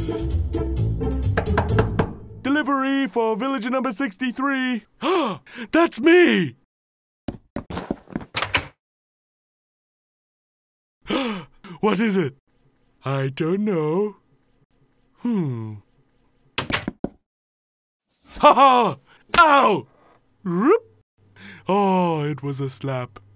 Delivery for villager number 63. That's me! What is it? I don't know. Ha ha! Ow! Rip! Oh, it was a slap.